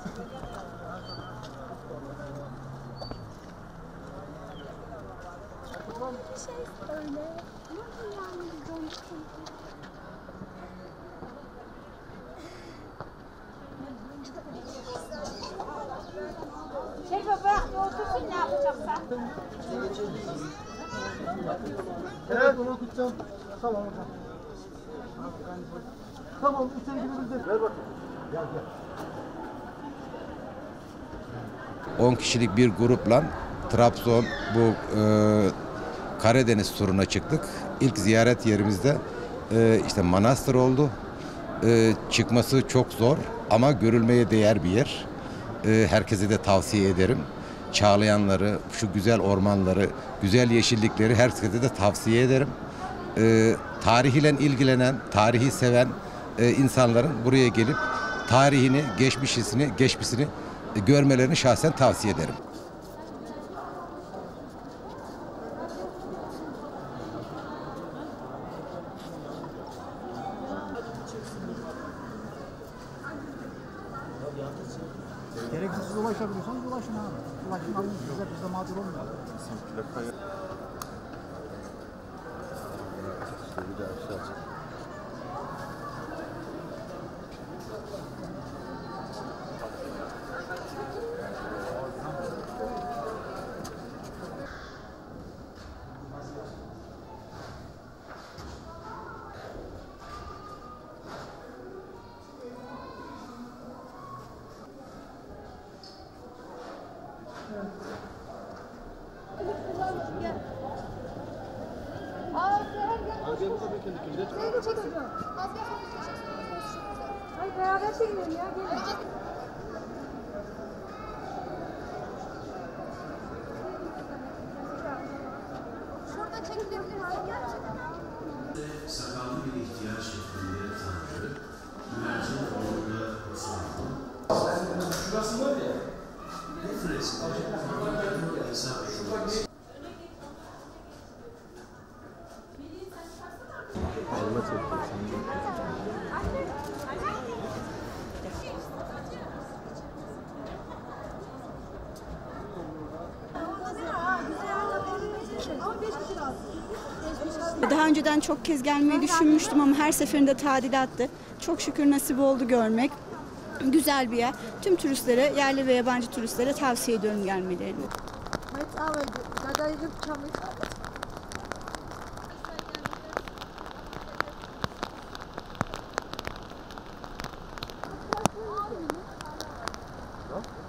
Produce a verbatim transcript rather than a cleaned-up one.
Şey öyle. Nasıl yani dönsün? Şey baba, otursun ne yapacaksan? Evet, onu okutacağım. Tamam hocam. Tamam, içeri girebiliriz. Ver bakayım. Gel gel. on kişilik bir grupla Trabzon bu e, Karadeniz turuna çıktık. İlk ziyaret yerimizde e, işte Manastır oldu. E, çıkması çok zor ama görülmeye değer bir yer. E, herkese de tavsiye ederim. Çağlayanları, şu güzel ormanları, güzel yeşillikleri herkese de tavsiye ederim. E, tarihiyle ilgilenen, tarihi seven e, insanların buraya gelip tarihini, geçmişini, geçmişini e, görmelerini şahsen tavsiye ederim. Gereksiz ulaşabiliyorsanız ulaşın abi. Ulaşın alın. Bize biz de mağdur olmuyor. Bir de aşağı çık. Ay beraber çekelim ya. Şurada çekilebilir gerçekten. Sakallı bir ihtiyaç şeklinde tanıdığı güvercin orada sanatlı. Şurası var ya, bu freski hesap edilmesi. Allah çekti. Daha önceden çok kez gelmeyi düşünmüştüm ama her seferinde tadilattı. Çok şükür nasip oldu görmek. Güzel bir yer. Tüm turistlere, yerli ve yabancı turistlere tavsiye ediyorum gelmelerini. Tamam.